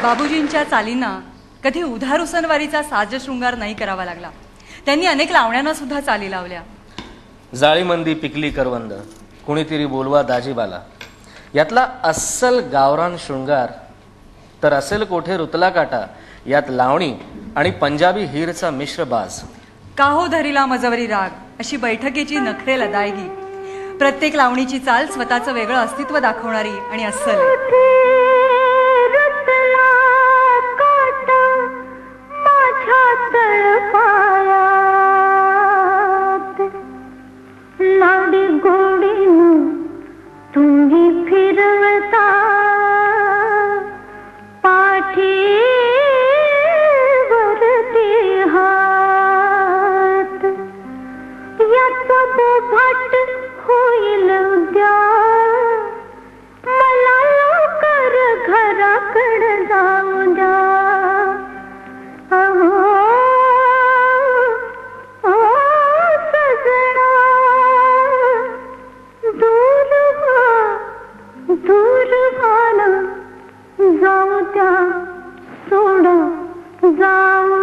बाबूजींच्या चालींना कधी उधार उसनवारीचा साज शृंगार नाही करावा लागला. त्यांनी अनेक लावण्यांना सुद्धा चाली लावल्या. जाळीमंदी पिकली करवंद, कुणीतरी बोलवा दाजीबाला, यातला अस्सल गावरान शृंगार तर असेल कोठे रुतला काटा, यात लावणी आणि पंजाबी हीरचा मिश्र बाज. काहो धरिला मजवरी राग अशी बैठकीची नखरे लदायगी. प्रत्येक लावणीची चाल स्वतःचं वेगळं अस्तित्व दाखवणारी आणि अस्सल आहे. लाडी गोडीनं तुम्ही फिरवता पाठीवरती हात, याचा बोभाट होईल उद्या, मला लवकर घराकडे जाऊ द्या. जाऊ द्या, सोडा जाऊ